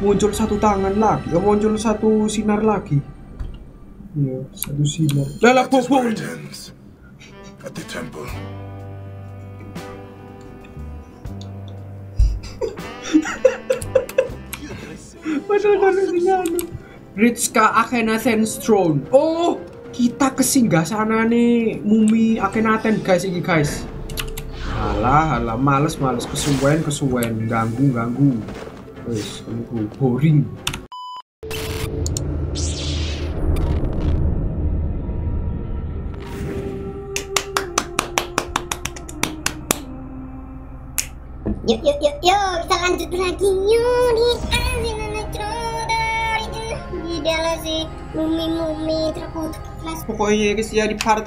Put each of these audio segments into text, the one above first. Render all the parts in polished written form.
muncul satu tangan lagi, muncul satu sinar lagi. Ya, satu sinar. Lah bobong. At the temple. Padahal Ritska Akhenaten Throne. Oh, kita ke singgasana nih mumi Akhenaten guys ini guys. Alah, males kesuwen ganggu. Wes, kamu boring. Yuk, kita lanjut lagi yuk. Di dalam si mumi terkutuk kelas. Pokoknya guys ya di part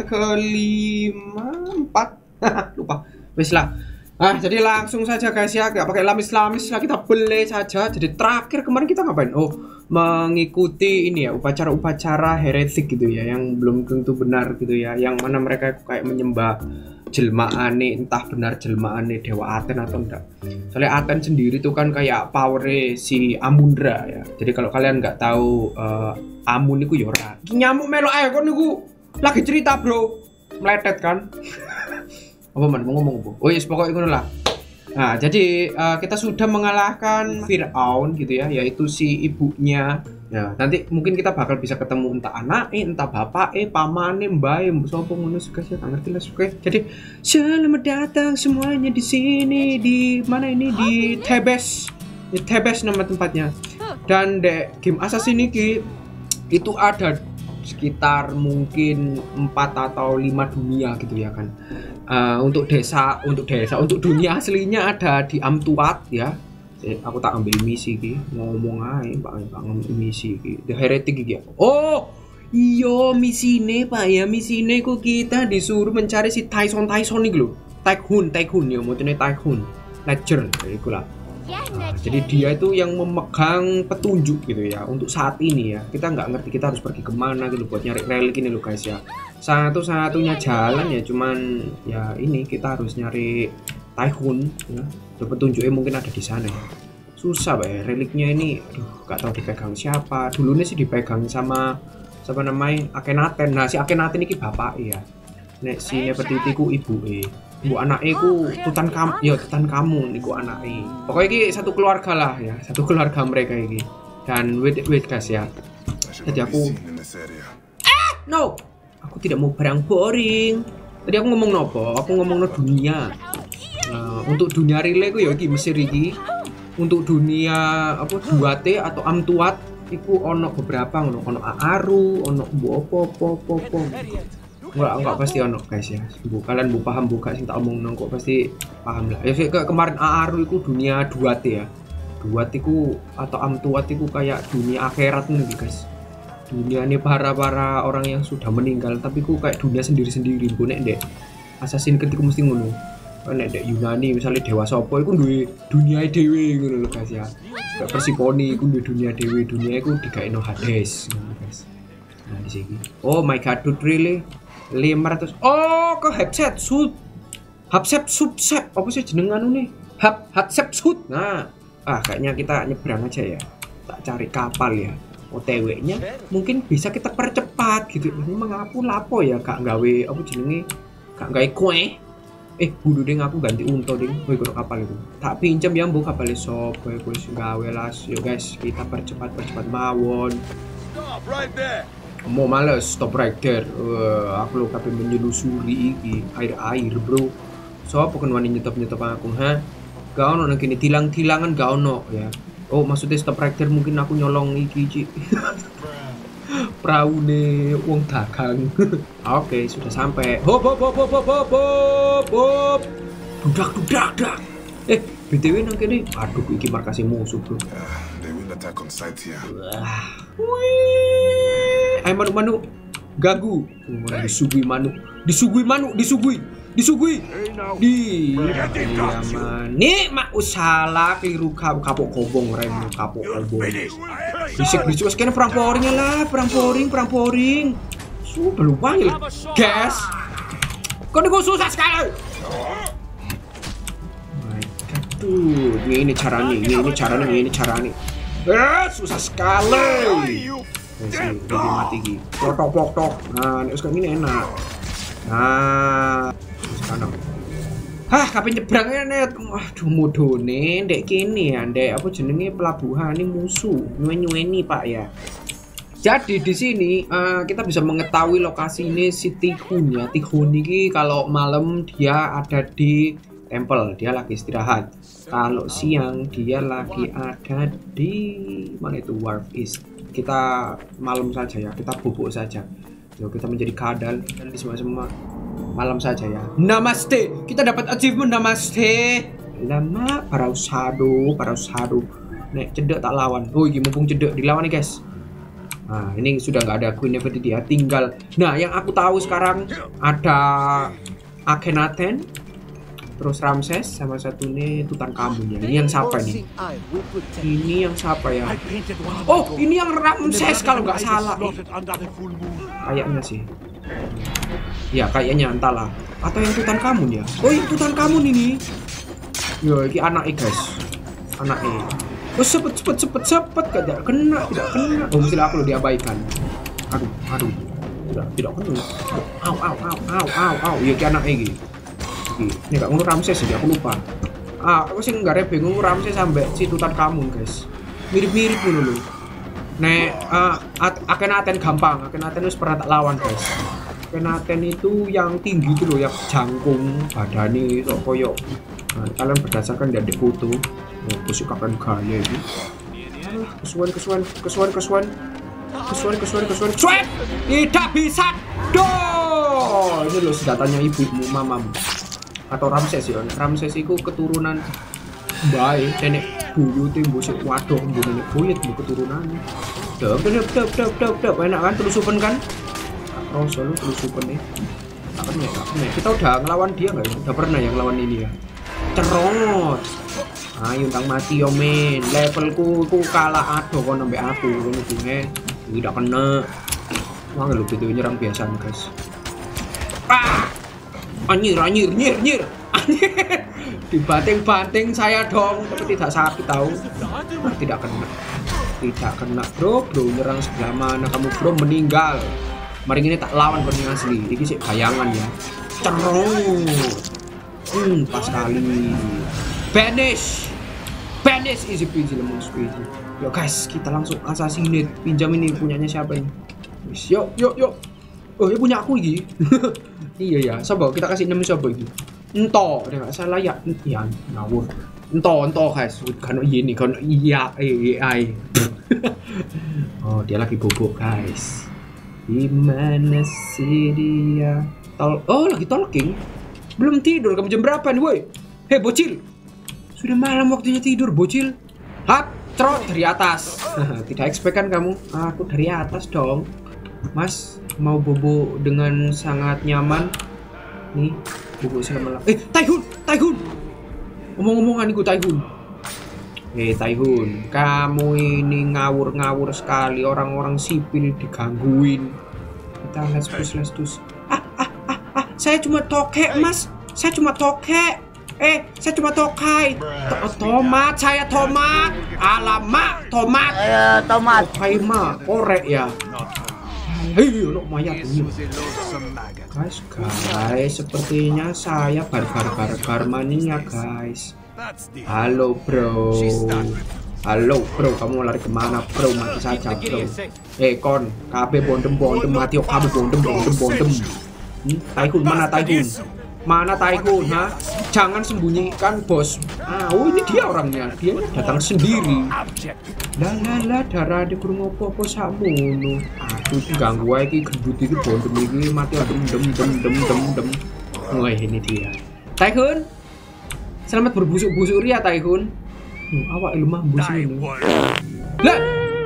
ke-5, 4 lupa. Wes lah. Nah, jadi langsung saja guys ya, gak pakai lamis-lamis lah, kita beli saja. Jadi terakhir kemarin kita ngapain? Oh, mengikuti ini ya, upacara-upacara heretik gitu ya, yang belum tentu benar gitu ya, yang mana mereka kayak menyembah jelmaane, entah benar jelmaane Dewa Aten atau enggak. Soalnya Aten sendiri tuh kan kayak power si Amundra ya. Jadi kalau kalian nggak tahu Amun itu yora. Nyamuk melok aja kok niku lagi cerita bro, meletet kan. Apa man mau ngomong apa? Oh yes, pokoknya itu lah. Nah jadi kita sudah mengalahkan Fir'aun gitu ya, yaitu si ibunya. Ya nanti mungkin kita bakal bisa ketemu entah anaknya, entah bapaknya, pamannya, mbaknya, sopo ngono guys ya, ngerti lah suka. Jadi selamat datang semuanya di sini, di mana ini, di Thebes. Di Thebes nama tempatnya. Dan di game Assassin ini itu ada sekitar mungkin 4 atau 5 dunia gitu ya kan. Untuk dunia aslinya ada di Amtuat ya. Aku tak ambil misi ki, ngomong aja Pak misi ki. The Heretic ki. Oh, iya misine Pak ya, misine ku kita disuruh mencari si Tyson nih lho. Tycoon ya, maksudnya Tycoon. Ledger iku lah. Jadi dia itu yang memegang petunjuk gitu ya untuk saat ini ya. Kita nggak ngerti kita harus pergi kemana gitu buat nyari relik ini loh guys ya. Satu-satunya jalan ya cuman ya ini kita harus nyari Tycoon ya. Petunjuknya mungkin ada di sana ya. Susah Pak ya, reliknya ini aduh gak tahu dipegang siapa. Dulunya sih dipegang sama namanya Akhenaten. Nah si Akhenaten ini bapak ya. Nek si Nefertiti ku ibu ibu anaknya ku Tutankhamun niku anaknya. Pokoknya ini satu keluarga lah ya, satu keluarga mereka ini. Dan wait guys ya. Jadi aku no, aku tidak mau barang boring. Tadi aku ngomong nopo? Aku ngomong no dunia. Untuk dunia relay ku ya iki Mesir iki. Untuk dunia apa 2T atau Amtuat iku ono beberapa ono Aaru, ono apa. Enggak pasti ono guys ya. Kalian bu paham buka sing tak omong kok pasti paham lah. Ya kemarin Aaru iku dunia 2T ya. 2T iku atau Amtuat iku kayak dunia akhirat nih guys. Dunia ini para orang yang sudah meninggal tapi ku kayak dunia sendiri-sendiri. Gue nek dek Assassin ketika mesti ngono. Nek dek Yunani misalnya dewa sopo iku duwe dunia dhewe ngono lho guys ya. Kayak Persiponi iku duwe dunia dhewe, dunia iku digaekno Hades ngono guys. Nah di sini. Oh my god, dude really 500. Oh, ke Hatshepsut. Apa sih jeneng anu nih? Hatshepsut. Nah, kayaknya kita nyebrang aja ya. Tak cari kapal ya. OTW-nya mungkin bisa kita percepat gitu. Mengapu lapo ya gak gawe apa jenenge? Gak gawe kue. Kudu ding aku ganti unta ding. Kowe kok kapal itu. Tak pinjam ya mbok kapal sop kowe wis gawe las. Yuk guys, kita percepat mawon. Stop right there. Mau males stop right there. Aku lo kape menyelusuri iki air bro. So apa kan wani nyetop aku ha? Gak ono nang kene tilang-tilangan gak ono ya. Oh maksudnya stop right there mungkin aku nyolong iki Ci. Praune wong dagang. Oke, sudah sampai. Hop. Dudak. BTW nang kene aduh iki markase musuh bro. They will attack on sight here. Wih. Ayo manu gagu. Disugui manu. Nih mak usala keliru kapok kobong rem kapok kobong. Bisik wes kene perang poring. Belum panggil gas. Kok niku susah sekali. My god tuh, ini caranya. Susah sekali. Udah mati gini. Plok. Nah, ini sekarang ini enak. Nah, sekarang. Hah, kapan nyebrangnya net? Waduh, mudone ndek kene ya, ndek apa jenenge pelabuhan ini musuh. Nyuwen-nyuweni, Pak ya. Jadi di sini kita bisa mengetahui lokasi ini si Tikhun ya. Tikhun ini kalau malam dia ada di tempel, dia lagi istirahat. Kalau siang dia lagi ada di mana itu Wharf East. Kita malam saja ya, kita bubuk saja. Yuk kita menjadi kadal dan di semua malam saja ya. Namaste. Kita dapat achievement namaste. Lama para usado. Nek cedek tak lawan. Oh, ini mumpung cedek dilawan nih, guys. Nah, ini sudah nggak ada Queen Nefertiti ya, tinggal. Nah, yang aku tahu sekarang ada Akhenaten, terus Ramses, sama satu nih Tutankhamun ya. Ini yang siapa nih? Ini yang siapa ya? Oh, ini yang Ramses kalau nggak salah. Kayaknya sih. Ya, kayaknya entahlah. Atau yang Tutankhamun ya? Oh, yang Tutankhamun ini. Yo, ini anaknya guys. Anaknya. Oh, cepet tidak kena. Oh, mesti aku lo diabaikan. Aduh. Tidak kena. Au. Ya ki anaknya iki. Ini gak ngono Ramses jadi aku lupa. Aku sih nggak bingung Ramses sampai si Tutankhamun guys. Mirip-mirip dulu loh. Nek Akhenaten gampang. Akhenaten itu pernah tak lawan guys. Akhenaten itu yang tinggi itu loh, yang jangkung badannya kok koyok. Nah, kalian berdasarkan dari foto. Kesukaan gaya ini. Kesuan. Tidak bisa. Ini loh senjatanya ibumu, mamamu. Atau Ramses ya. Ramses itu keturunan baik, nenek buyut mbusik waduh nenek buyut keturunannya. Dap. Enak kan telusupan kan? Rasa lu telusupan nih. Tak pernah. Kita udah ngelawan dia nggak ya? Udah pernah yang ngelawan ini ya. Cerot. Ayo tang mati yo men, levelku kalah ado kon sampai aku ngono kuwi tidak kena. Wah lu gitu nyerang biasa guys. Anyir. Dibanting saya dong, tapi tidak sakit tahu. Tidak kena bro, nyerang sebelah mana kamu bro, meninggal. Mari ini tak lawan bening asli. Ini sih bayangan ya. Cerot. Pas sekali. Banish easy peasy lemon squeezy. Yuk guys, kita langsung assassinate. Pinjam ini punyanya siapa ini? Yuk. Oh, ini punya aku ini. Iya ya, coba kita kasih nama siapa ini? Ento, dia nggak salah ya. Iya, ngawur. Ento guys. Kan ini kan iya AI. Oh, dia lagi bobok guys. Gimana sih dia? Oh, lagi talking. Belum tidur, kamu jam berapa nih woi? Hei bocil, sudah malam waktunya tidur bocil. Hap, trot dari atas. Tidak expect kan kamu? Aku dari atas dong. Mas, mau bobo dengan sangat nyaman. Nih, bobo selama Taihun. Omong-omongan iku Taihun. Taihun, kamu ini ngawur sekali. Orang-orang sipil digangguin. Kita let's push. Saya cuma tokek mas, saya cuma tokai. Tomat, saya tomat. Alamak, tomat. Tomat. Tokai mah, korek ya. Hei, lo mayat ini. Guys, sepertinya saya barbar mania guys. Halo bro, kamu lari kemana bro? Mati saja bro. Kon, KB bondem mati. Kamu bondem. Taihun, mana Taihun, ha? Jangan sembunyikan bos. Oh ini dia orangnya, dia datang sendiri. Lah darah di kurung apa sakmono. Aduh ganggu ae iki gendut iki bondem iki mati dem. Wah ini dia. Taihun. Selamat berbusuk-busuk ria Taihun. Awak lemah busuk ini. Lah.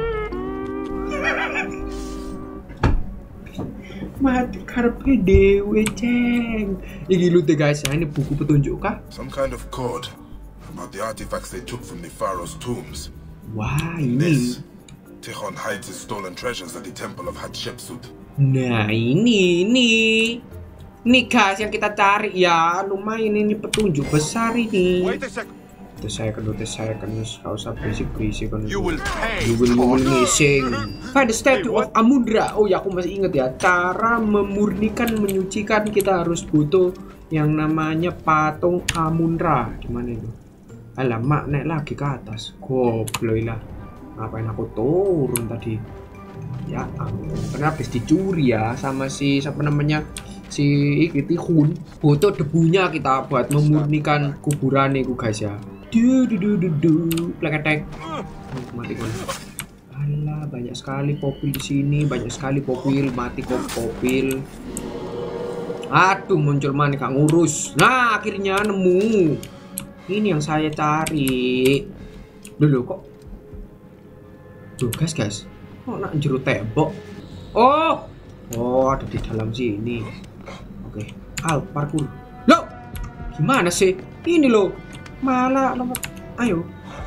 Mati karpe dewe ceng. Iki lute guys, ini buku petunjuk kah? Some kind of code about the artifacts they took from the pharaoh's tombs. Wah, ini. Tikhon hides his stolen treasures at the temple of Hatshepsut. Nah, ini guys yang kita cari ya. Lumayan ini petunjuk besar ini. Wait a sec. Notice saya kau usah berisik kan. You will pay. You will missing. Find the statue of Amundra. Oh ya, aku masih inget ya, cara memurnikan, menyucikan kita harus butuh yang namanya patung Amundra. Gimana itu? Alamak, naik lagi ke atas. Goblok lah. Ngapain aku turun tadi? Ya ampun, karena habis dicuri ya sama si siapa namanya, si Tihun. Butuh debunya kita buat memurnikan kuburan itu guys ya. Pleketek. Mati kon. Alah, banyak sekali popil di sini, banyak sekali popil, mati kok popil. Aduh, muncul mana kak ngurus. Nah, akhirnya nemu. Ini yang saya cari. Dulu kok. Tuh guys. Oh, nak jeruk tembok. Oh, ada di dalam sini. Oke, parkour. Loh, gimana sih? Ini loh, malah lompat. Ayo.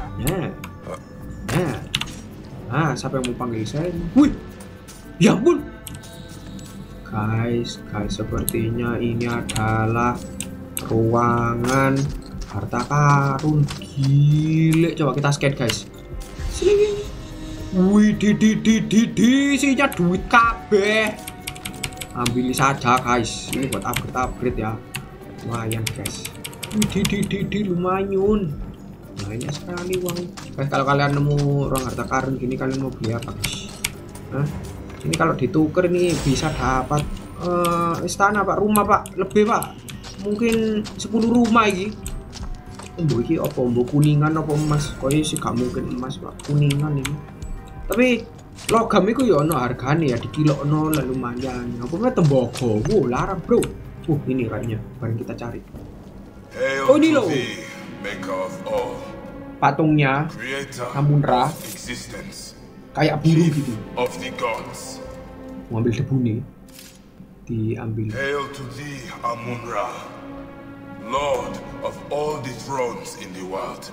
Nah, siapa yang mau panggil saya? Wih, ya ampun. Guys, sepertinya ini adalah ruangan harta karun. Gile, coba kita scan guys. Sini. Wih, isinya duit kabeh. Ambil saja guys, ini buat upgrade ya. Lumayan guys. Wih, lumayan. Banyak sekali uang. Guys, kalau kalian nemu ruang harta karun gini, kalian mau beli apa guys? Nah, ini kalau ditukar ini bisa dapat istana pak, rumah pak, lebih pak. Mungkin 10 rumah ini. Mbok iki apa mbok kuningan apa emas? Koyo sih gak mungkin emas pak, kuningan ini. Tapi logam itu ya ono harganya ya, di kilo ono lah lumayan. Apa namanya tembaga? Wow, larang bro. Ini kayaknya bareng kita cari. Oh, ini loh. Patungnya Amundra. Kayak biru gitu. Mau ambil debu nih. Diambil. Hail to thee, Amun-Ra, Lord of all the thrones in the world.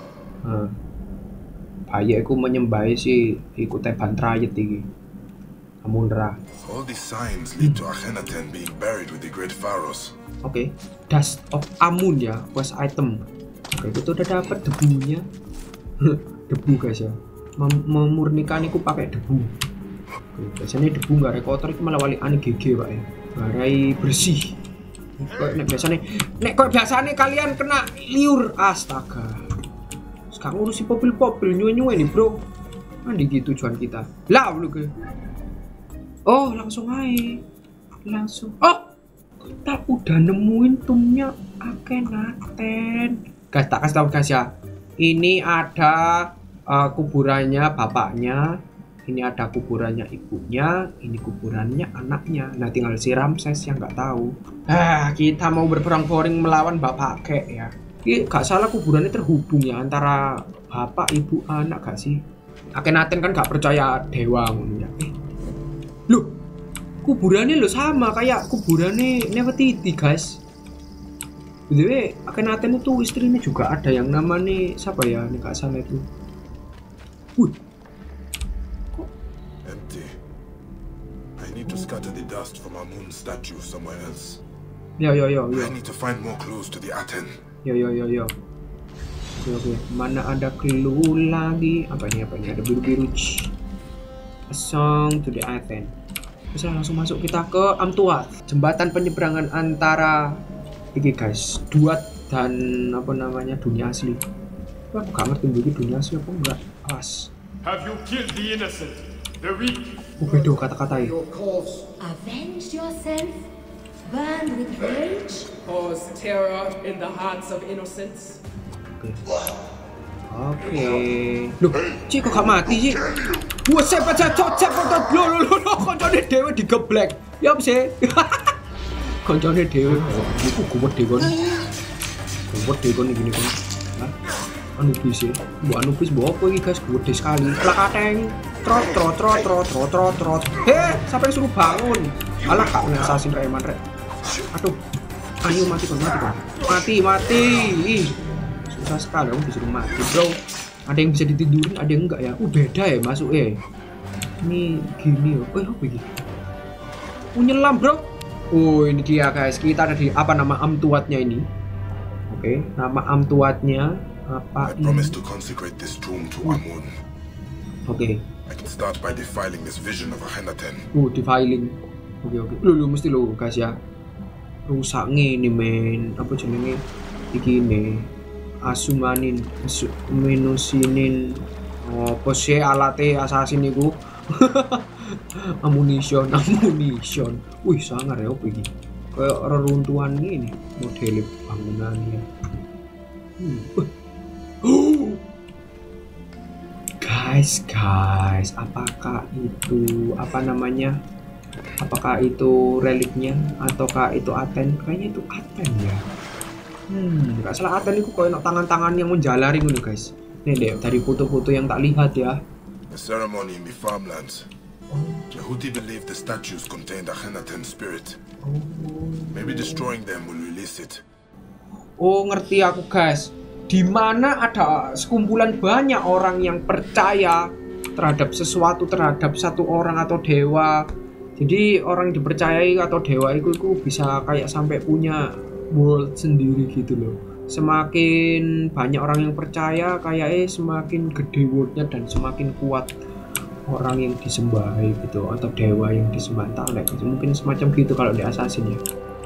Bayi aku menyembah si ikut teban trayet iki. Amundra. All these signs lead to Akhenaten being buried with the great pharaohs. Oke, Dust of Amun ya, quest item. Oke, kita udah dapat debunya. Debu guys ya. Memurnikan itu pakai debu. Oke, biasanya debu nggak kotor itu malah wali aneh GG pak ya. Barai bersih. Kok biasanya kalian kena liur, astaga. Sekarang ngurusi popil nyuwe nih bro. Mandi gitu tujuan kita. Lah lu ke. Oh, langsung aja. Oh, kita udah nemuin tumnya Akhenaten. Guys, tak kasih tahu guys ya. Ini ada kuburannya bapaknya. Ini ada kuburannya ibunya. Ini kuburannya anaknya. Nah, tinggal si Ramses yang nggak tahu. Kita mau berperang-perang melawan bapak kek ya. Gak salah kuburannya terhubung ya antara bapak, ibu, anak gak sih? Akhenaten kan gak percaya dewa ya. Loh, kuburannya lo sama kayak kuburannya Nefertiti guys. Jadi Akhenaten itu istrinya juga ada yang namanya siapa ya? Ini gak salah itu. Kok empty. I need to scatter the dust from Amun's statue somewhere else. Yo. I need to find more clues to the Aten. Yo. Oke. Mana ada clue lagi? Apa ini? Ada biru-biru. A song to the Aten. Bisa langsung masuk kita ke Amtuat, jembatan penyeberangan antara ini guys, Duat dan apa namanya dunia asli. Aku gak ngerti begini dunia asli apa enggak. Awas. Have you killed the innocent, the weak? Bedo kata-katai. Avenge yourself. Burn with rage. Cause terror in the hearts of innocents. Oke. Loh, Cik kok gak mati sih? Wah, cepet lo koncone dhewe digeblek. Ya apa sih? Koncone dhewe. Iku gede kon. Gede kon gini kon. Hah? Anubis ya. Anubis apa iki guys? Gede sekali. Plakateng. Trot. Siapa yang suruh bangun? Alah kak ngesasin Rayman rek. Aduh. Ayo mati kon. Mati. Susah sekali kamu disuruh mati bro. Ada yang bisa ditidurin, ada yang enggak ya. Beda ya masuk ini gini ya. Apa ini? Nyelam bro. Ini dia guys. Kita ada di apa nama Amtuatnya ini. Oke, nama Amtuatnya Apa I promise to consecrate this tomb to Amun. Oke. I can start by defiling this vision of Akhenaten. Defiling. Oke. Lu mesti lu guys ya. Rusak ngene men. Apa jenenge? Iki ne. Asumanin, menusinin. Apa sih alate assassin iku? Ammunition. Wih, sangar ya opo iki. Kayak reruntuhan ini model bangunannya. Guys, apakah itu apakah itu reliknya ataukah itu Aten? Kayaknya itu Aten ya. Nggak salah Aten itu kayak tangan-tangan yang menjalari gitu guys. Nih deh dari foto-foto yang tak lihat ya. The ceremony in the farmlands. The Houthi believe the statues contained Akhenaten's spirit. Maybe destroying them will release it. Oh, ngerti aku guys. Di mana ada sekumpulan banyak orang yang percaya terhadap sesuatu, terhadap satu orang atau dewa. Jadi orang yang dipercayai atau dewa itu bisa kayak sampai punya world sendiri gitu loh. Semakin banyak orang yang percaya, kayaknya semakin gede worldnya dan semakin kuat orang yang disembah gitu atau dewa yang disembah. Mungkin semacam gitu kalau di Assassin ya.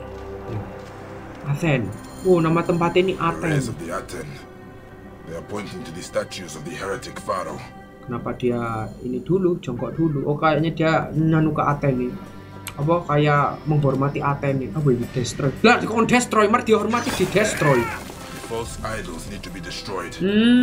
Aten. Oh, nama tempat ini Aten. They are pointing to the statues of the heretic pharaoh. Kenapa dia ini dulu, jongkok dulu? Oh, kayaknya dia nanu ke Aten nih. Apa kayak menghormati Aten nih? Apa ini destroy? Lah, dikon destroy, mar dihormati di destroy. The false idols need to be destroyed.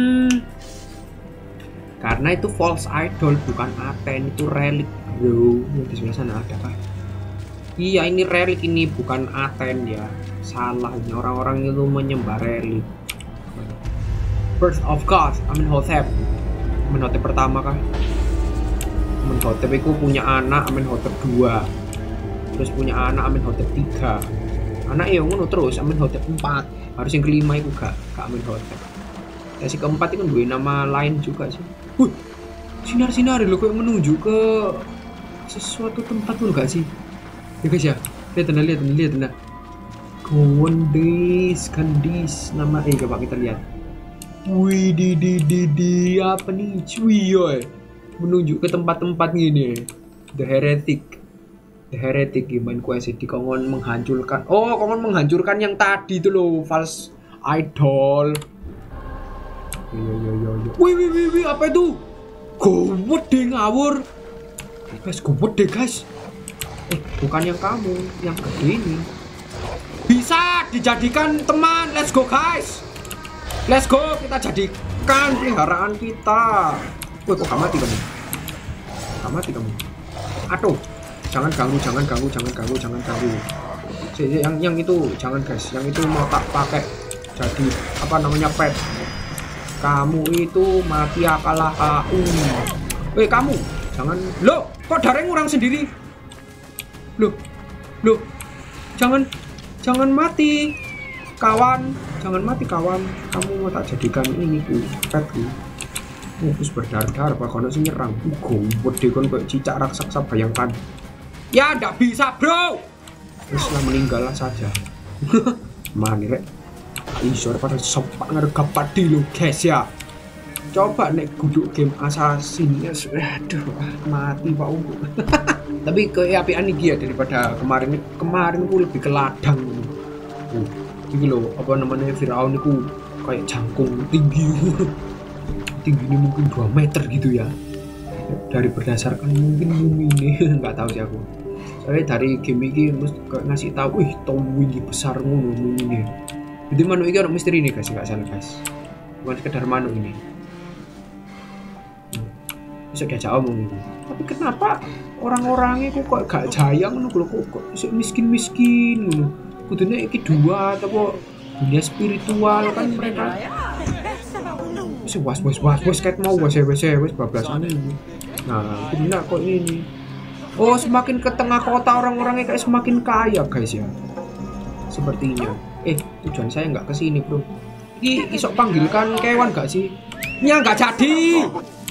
Karena itu false idol, bukan Aten, itu relik, bro. Yang di sebelah sana ada kan? Iya, ini relik, ini bukan Aten ya. Salah, ini orang-orang itu menyembah relik. Birth of God, Amenhotep. Amenhotep pertama kah? Amenhotep itu punya anak Amenhotep 2. Terus punya anak Amenhotep 3. Anak ya ngono terus Amenhotep 4. Harus yang kelima itu gak Amenhotep. Ya si keempat itu dua nama lain juga sih. Sinar-sinar loh kayak menuju ke sesuatu tempat tuh gak sih? Ya guys ya, lihat nah. Kandis nama coba kita lihat. Wih di apa nih cuy yoy, menunjuk ke tempat-tempat gini. The Heretic gimana kuasa di kongon menghancurkan. Oh, kongon menghancurkan yang tadi itu loh, false idol. Yo. Wih, apa itu? Gowet deh ngawur. Guys, gowet deh guys. Bukan yang kamu, yang gede ini. Bisa dijadikan teman. Let's go guys. Let's go, kita jadikan peliharaan kita. Woi, kok gak mati kamu? Aduh, jangan ganggu. Yang itu jangan guys, yang itu mau tak pakai jadi apa namanya pet. Kamu itu mati akalah kau. Woi kamu, jangan. Loh, kok darahnya ngurang sendiri? Loh, jangan mati. Kawan, jangan mati kawan. Kamu mau tak jadikan ini pet ku. Terus berdarah-darah apa kono sing nyerang. Gowet kon kayak cicak raksasa bayangkan. Ya ndak bisa, bro. Teruslah meninggallah saja. Mana rek? Isor pada sopak ngergap padi lo guys ya. Coba nek guduk game Assassin ya. Aduh, mati Pak Ungu. Tapi keapian iki ya daripada kemarin ku lebih ke ladang. Iki lho, apa namanya Firaun itu kayak jangkung tinggi. Tingginya mungkin 2 meter gitu ya. Dari berdasarkan mungkin ini nggak tahu sih aku. Soalnya dari game ini mesti ngasih tahu, wih, tinggi besar ngono ini. Jadi manuk ini orang misteri nih guys, nggak salah guys. Bukan sekedar manuk ini. Bisa diajak omong ini. Tapi kenapa orang-orangnya kok gak jaya ngono kok miskin-miskin ngono. Kudune iki dua atau dunia spiritual kan mereka. Was kayak mau was bablasan ini. Nah, kudune kok ini. Oh, semakin ke tengah kota orang-orangnya kayak semakin kaya guys ya. Sepertinya. Tujuan saya nggak ke sini bro. Ini isok panggilkan kewan gak sih? Ya nggak jadi.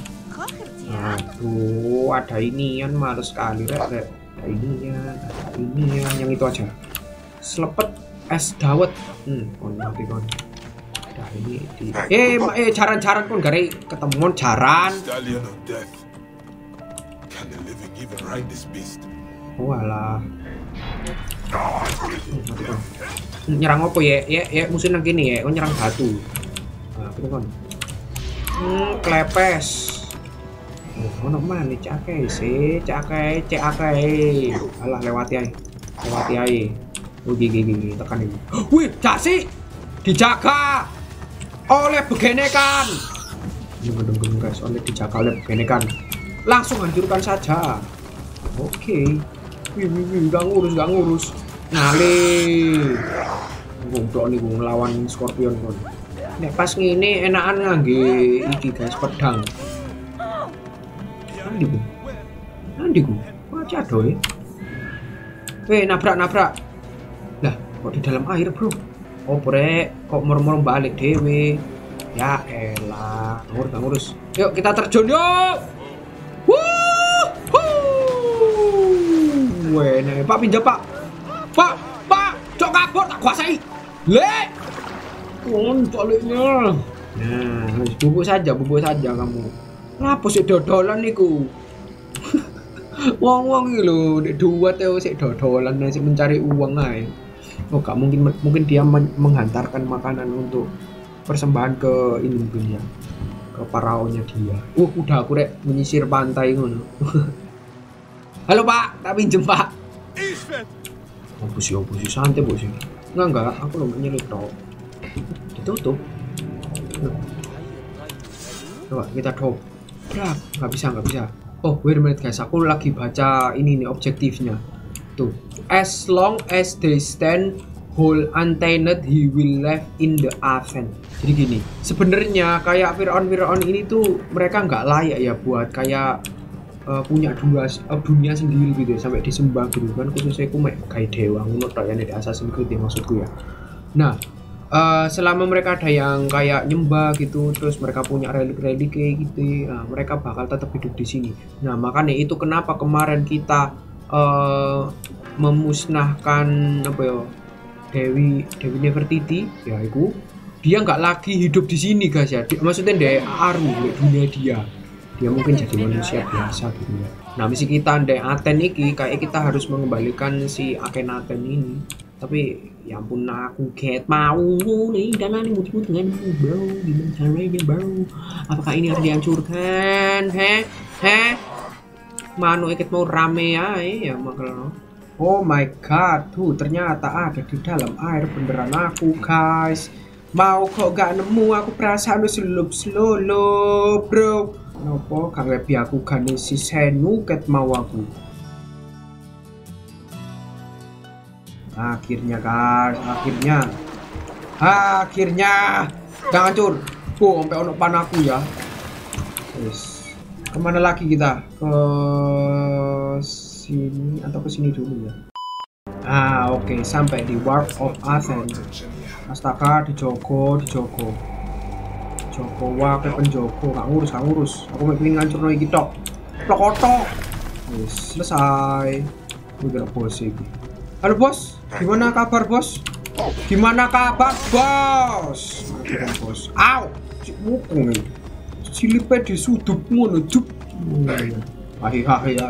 Aduh, ada inian males sekali rek. Ada inian, yang itu aja. Selepet es dawet. Kon mati kon. Nah, ini di jaran-jaran pun gare ketemuan jaran. Stallion of death. Can the living even ride this beast? Walah. Nyerang apa ya? Ya musuh nang kene ya, nyerang batu. Nah, itu kan. Klepes. Ono mana cake sih, cake. Alah lewati ae. Gigi tekan ini. Wih, jasi dijaga oleh begenekan. Gendeng guys, dijaga oleh begenekan. Langsung hancurkan saja. Oke. Wih, gak ngurus. Ngalih. Goblok nih ngelawan Scorpion kon. Nek pas ngene enakan ngangge iki guys pedang. Andi ku. Macam doy. Nabrak. Lah, kok di dalam air, Bro? Oh, brek, kok murmur balik dewe. Ya elah, ngurus. Yuk kita terjun yuk. Wene, Pak pinjam, Pak. Pak, cok kabur tak kuasai. Le. Kon baliknya. Nah, bubuk saja kamu. Ngapa sih dodolan niku? Wong iki lho, nek duwat ya sik dodolan sik mencari uang ae. Oh, gak mungkin dia menghantarkan makanan untuk persembahan ke ini mungkin ya. Ke paraonnya dia. Udah aku rek menyisir pantai ngono. Halo Pak, tak pinjem Pak. Apa sih santai bos ini. Enggak, aku lo nyelip tok. Ditutup. Coba kita drop. Ya, nggak bisa. Oh, wait a minute guys, aku lagi baca ini nih objektifnya. Tuh, as long as they stand whole untainted, he will live in the Aven. Jadi gini, sebenarnya kayak Fir'aun ini tuh mereka nggak layak ya buat kayak punya dunia sendiri gitu ya, sampai disembah gitu kan, khususnya aku kayak dewa ngono tok ya di Assassin's Creed ya maksudku ya. Nah, selama mereka ada yang kayak nyembah gitu, terus mereka punya relik-relik kayak gitu, nah, mereka bakal tetap hidup di sini. Nah, makanya itu kenapa kemarin kita memusnahkan apa ya, Dewi Nefertiti ya, itu dia nggak lagi hidup di sini guys ya. Maksudnya dia aru di dunia dia mungkin jadi manusia biasa gitu ya. Nah, misi kita ndek Aten iki kayak kita harus mengembalikan si Akhenaten ini. Tapi ya ampun, aku mau nih dana nih mut denganmu bro, gimana caranya bro? Apakah ini harus dihancurkan? Manu ikut mau rame ya makanya. Oh my god, tuh ternyata ada di dalam air beneran aku guys. Mau kok gak nemu, aku perasaan lu selulup bro. Nopo gak lebih aku gane si Senu ket mau aku. Akhirnya guys, akhirnya jangan hancur. Sampai ono panaku ya. Yes. Kemana lagi kita? Ke sini atau ke sini dulu ya? Oke, sampai di Warp of Athens. Astaga, dijogo. Wah, ke penjogo, gak ngurus. Aku mau pilih ngancur no iki tok. Plokotok. Wis, selesai. Udah bos iki. Halo bos, gimana kabar bos? Bos? Au, si mukung nih. Silipe disudup ngono juk. Hahe.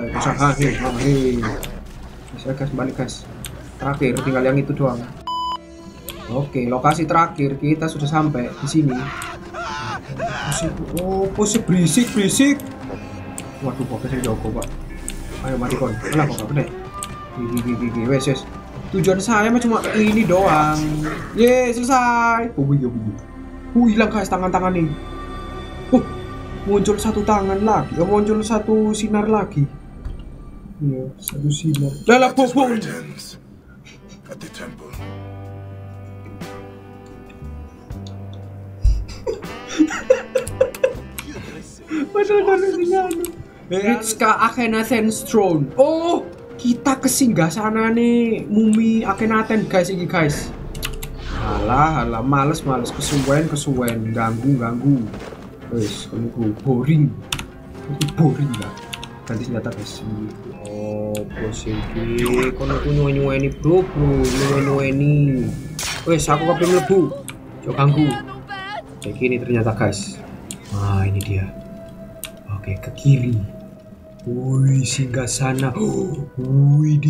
Bisa guys, balik guys. Terakhir tinggal yang itu doang. Oke, lokasi terakhir kita sudah sampai di sini. Pose berisik. Waduh, pokoknya jago pak. Ayo mati kon. Alah kok gak bener. Gigi. Wes. Tujuan saya mah cuma ini doang. Ye, selesai. Oh iya. Hilang guys tangan-tangan nih. Muncul satu tangan lagi. Muncul satu sinar lagi. Iya, satu sinar. Dalam bobong. At the temple. Ritska Akhenaten's Throne. Oh, kita kesinggah sana nih mumi Akhenaten guys ini guys. Alah, males kesuwen ganggu. Wes, kamu boring lah. Ganti senjata guys. Oh, posisi kono nyuweni bro, nyuweni. Wes, aku kabeh mlebu. Cok ganggu. Kayak gini ternyata guys. Nah ini dia. Oke ke kiri. Woi singgah sana. Wih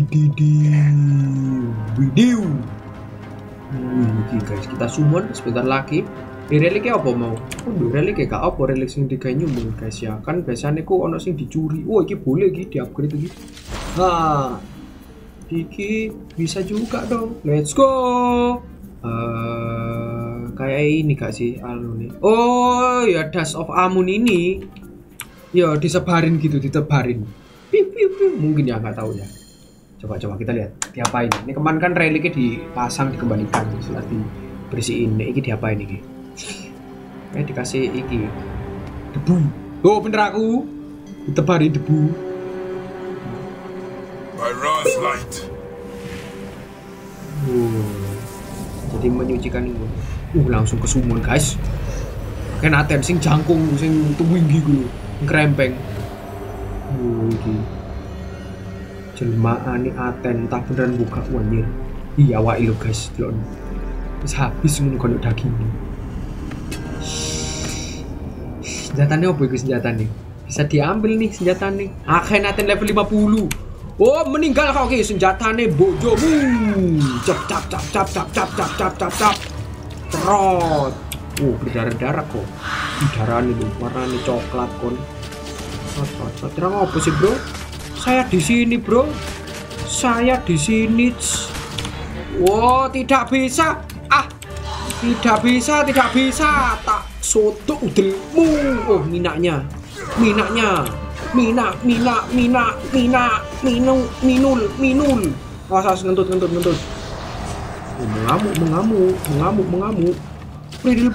Widiu. Wih guys kita summon sebentar lagi. Di reliknya apa mau? Oh reliknya gak apa relik sing digawe nyumbun guys ya. Kan biasanya ku ono sing dicuri. Oh iki boleh iki di upgrade iki. Nah iki bisa juga dong. Let's go. Kayak ini gak sih anu nih. Oh ya Dust of Amun ini. Ya disebarin gitu, ditebarin. Piu. Mungkin ya nggak tahu ya. Coba kita lihat. Diapain? Ini kemarin kan reliknya dipasang dikembalikan setelah dibersihin. Ini diapain ini? Dikasih iki debu. Oh bener aku. Ditebarin debu. By Ra's light. Jadi menyucikan itu. Langsung ke summon guys. Kan Aten sing jangkung sing tinggi gue. Krempeng. Iki. Jelmaane Aten entah beneran buka wanyer. Iya awake lho guys, delok. Wis habis ngono kono daging. Senjatanya apa itu senjatanya? Bisa diambil nih senjatanya. Aten level 50. Oh meninggal kau oke senjatanya bojomu. Cap. Trot. Oh berdarah-darah kok. Darah nih warnanya coklat kon. Terang apa sih bro? Saya di sini bro. Saya di sini. Wow tidak bisa. Tidak bisa. Tak soto udelmu. Oh minaknya. Minul. Asas ngentut. Mengamuk. Bridil.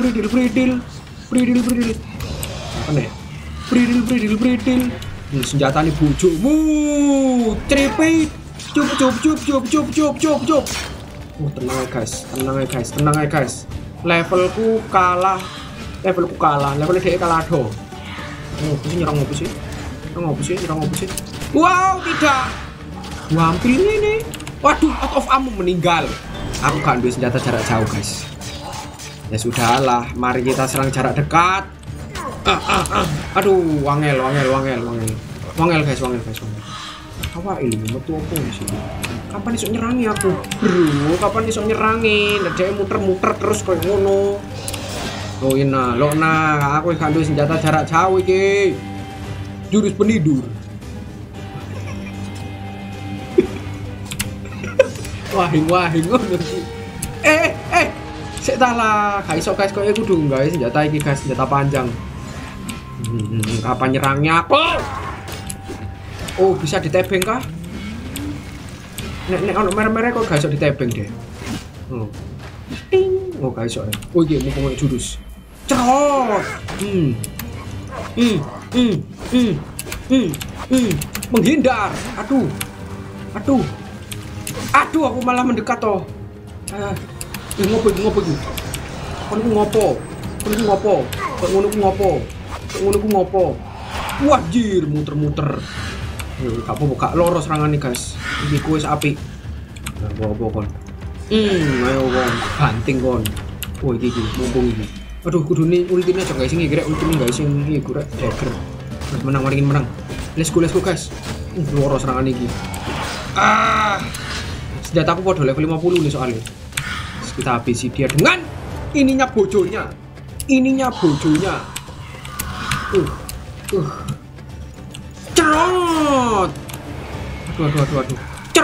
Apa nih? Bridil. Ini senjata nih bojomu. Tripit. Cup. Oh, tenang ya guys. Levelku kalah. Levelnya dia kalah do. Oh, nyerang apa sih? Wow, tidak. Wampil ini. Waduh, out of ammo meninggal. Aku gak ambil senjata jarak jauh guys. Ya sudahlah, mari kita serang jarak dekat. Aduh, wangel guys. Apa ini metu apa di sini? Kapan iso nyerangi aku? Bro, kapan iso nyerangi? Ndek muter-muter terus koyo ngono. Oh ina, aku gak duwe senjata jarak jauh iki. Jurus penidur. Wahing ngono iki. Sik ta lah, gak iso guys koyo kudu gawe senjata iki guys, senjata panjang. Kapan nyerangnya aku? Oh, bisa ditebeng kah? Nek ono merah-merah kok gak iso ditebeng deh. Oh, gak iso. Oh, iki mumpung jurus. Cerot. Menghindar. Aduh, aku malah mendekat toh. Ngopo iki? Ngono ku ngopo? Wajir muter-muter. Gak apa-apa, loro serangane guys. Iki ku wis apik. Nah, apa kon? Ayo kon, banting kon. Oh iki mumpung iki. Aduh, kudune ultine aja guys sing iki rek ultine guys sing iki rek dagger. Terus menang. Let's go guys. Loro serangane iki. Senjataku podo level 50 nih soalnya. Kita habisi dia dengan ininya bojonya. Cerot. Aduh.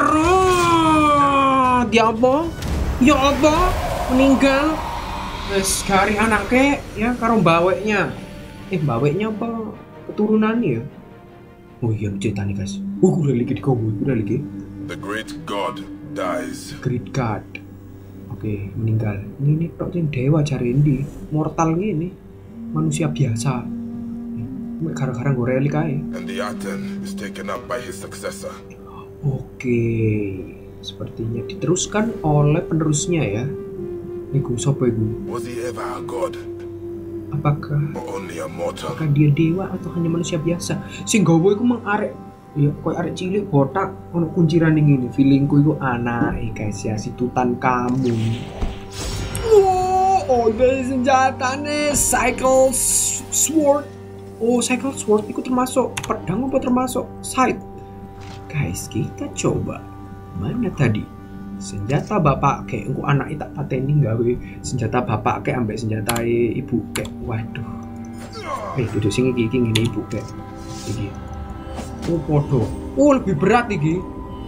Cerot. Ya apa? Meninggal. Wes kari anaknya ya karo mbaweknya. Mbaweknya apa? Keturunannya ya. Oh iya ceritanya guys. Udah lagi. The great god dies. Great god. Oke, meninggal. Ini tok sing dewa jare endi? Mortal ngene. Manusia biasa. Gara-gara gue relik aja. And the Aten is taken up by his successor. Oke, sepertinya diteruskan oleh penerusnya ya. Niku sopo iku? Was he ever a god? Apakah Only a mortal? apakah dia dewa atau hanya manusia biasa? Sing gowo iku mang arek ya koyo arek cilik botak ono kunciran ning ngene. Feelingku iku anake guys ya si Tutankhamun. Oh, dari senjatanya Cycle Sword. Oh, Cycle Sword itu termasuk pedang apa termasuk scythe? Guys, kita coba. Mana tadi? Senjata bapak kayak engko anak tak pateni gawe senjata bapak kayak ambek senjata ibu kayak. Waduh. Duduk sing iki ngene ibu kayak. Iki. Oh, podo. Oh, lebih berat iki.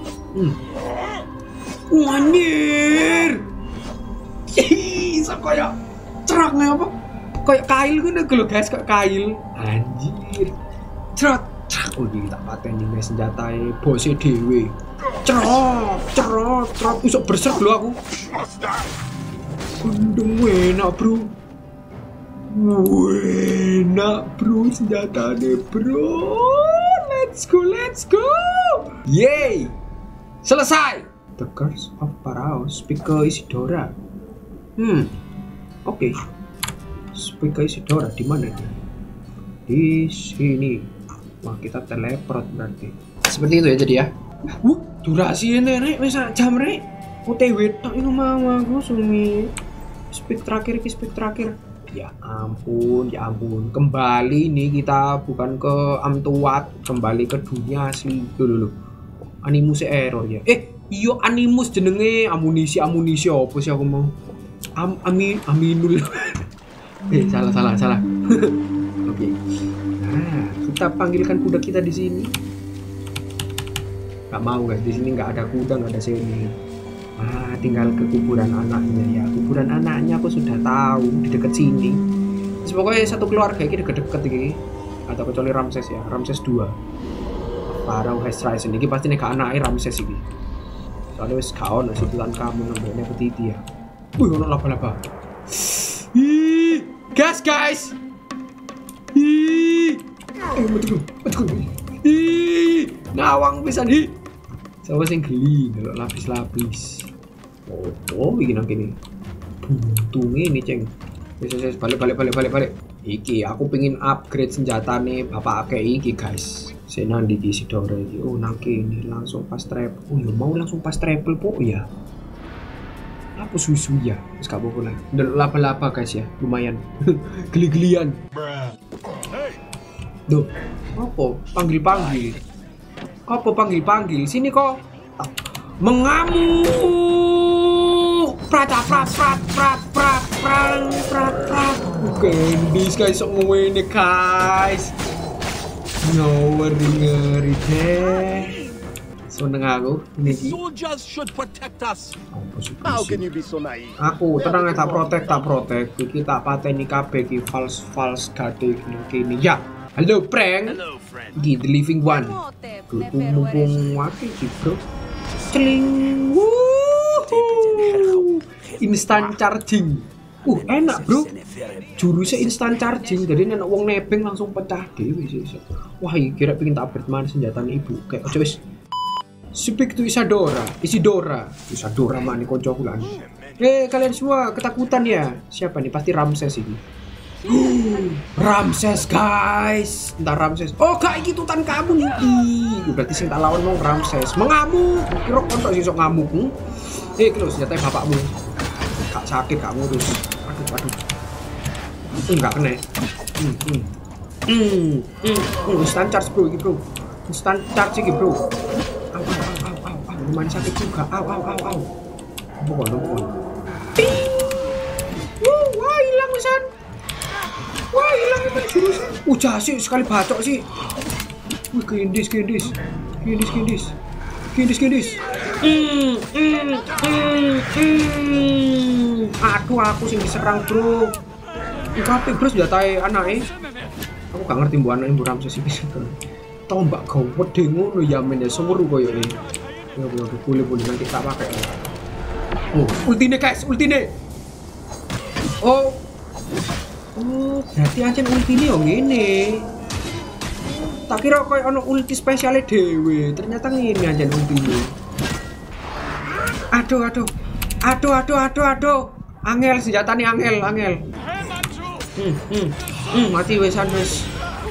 Anjir. Iso koyo ceraknya apa? Kayak kail ngono lho guys, kayak kail. Anjir. Cerak. Oh, iki tak pateni senjatae bose dhewe. Cerot. Usuk berserk lho aku. Gendeng enak, bro. Enak, bro, senjatanya, bro. Let's go. Yay. Selesai. The Curse of Paraos. Speak ke Isidora. Oke. Speak ke Isidora di mana dia? Di sini. Wah, kita teleport berarti. Seperti itu ya jadi ya. Durasi ini rek wis sak jam rek. OTW tok iku mau aku sumi. Speed terakhir. Ya ampun. Kembali nih kita bukan ke Amtuat, kembali ke dunia asli. Loh. Animus error ya. Iya Animus jenenge, amunisi apa sih aku mau? Aminul. Salah. Oke. Nah, kita panggilkan kuda kita di sini. Gak mau guys, di sini nggak ada kuda, nggak ada sini. Tinggal ke kuburan anaknya ya. Kuburan anaknya aku sudah tahu di dekat sini. Terus pokoknya satu keluarga ini deket-deket ini. Atau kecuali Ramses ya, Ramses 2. Pharaoh has risen. Ini pasti nih anaknya Ramses ini. Soalnya wis kaon nasi tulan kamu nambahnya petiti ya. Ono laba-laba. Guys. Betul. Nawang bisa nih. Sama sing geli ndelok lapis. Oh, bikin nang kene. Buntung ini, Ceng. Wis balik. Iki aku pengen upgrade senjatane bapak akeh iki, guys. Senang di Isidora iki. Oh, nang kene langsung pas travel. Oh, ya mau langsung pas travel po ya. Apa susu ya? Wis gak apa-apa lah. Ndelok laba-laba, guys ya. Lumayan. Geli-gelian. Duh, apa? Panggil. Sini kok. Mengamuk. Prat. Gendis guys, sok ngene guys. Ngeri deh. Seneng aku niki. Soldiers should protect us. How can you be so naive? Aku tenang tak protek. Iki tak pateni kabeh iki false gade kene. Ya. Halo prank. Di The Living One. Mumpung mati bro. Celing. Instant charging. Enak bro. Jurusnya instant charging. Jadi nek wong nebeng langsung pecah dhewe sih. Wah, iki kira pengen tak upgrade mana senjatane ibu. Kayak aja wis. Speak to Isidora mana koncoku lan. Kalian semua ketakutan ya? Siapa nih? Pasti Ramses ini. Ramses guys. Entar Ramses. Oh gak iki tutan kamu nih. Berarti sing tak lawan wong Ramses. Mengamuk. Kira kontok sing sok ngamuk. Iki lho senjatanya bapakmu. Gak sakit gak ngurus. Aduh. Enggak kena. Instant charge bro iki bro. Instant charge iki bro. Lumayan sakit juga. Au. Bukan. Wah, hilang pisan. Wah, hilang itu jurusnya. Sih sekali bacok sih. Wih, gendis. Aduh, aku sing diserang, bro. Kabeh bro senjatai anake. Aku gak ngerti mbok anake Mbok Ramses iki. Tombak gede ngono ya men ya semeru koyo ini. Ya boleh nanti tak pakai. Ultine guys, ultine. Oh, berarti ancen ultine yo ngene. Tak kira koyo ono ulti spesiale dhewe, ternyata ngene ancen ultine. Aduh. Angel senjatane angel. Mati wesan wis.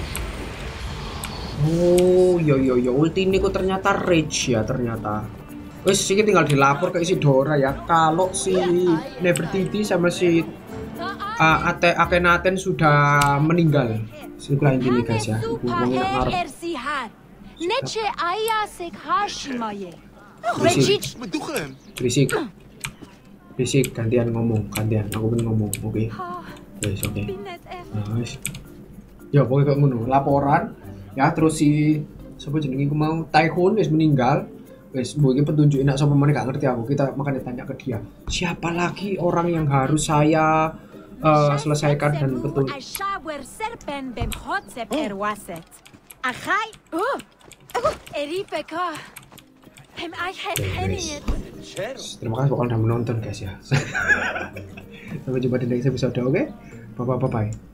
Oh, yo ulti ini kok ternyata rage ya ternyata. Wes iki tinggal dilapor ke Isidora ya. Kalau si Nefertiti sama si Akhenaten sudah meninggal. Setelah ini guys ya. Berisik, gantian ngomong, aku pun ngomong, oke? Guys, oke. Nice. Ya pokoknya kayak ngono, laporan ya terus si siapa jenenge ku mau Taihun wis meninggal. Wis mungkin petunjuk enak sapa meneh gak ngerti aku. Kita makanya tanya ke dia. Siapa lagi orang yang harus saya selesaikan dan betul. Terima kasih pokoknya udah menonton guys ya. Sampai jumpa di next episode, oke? Bye bye.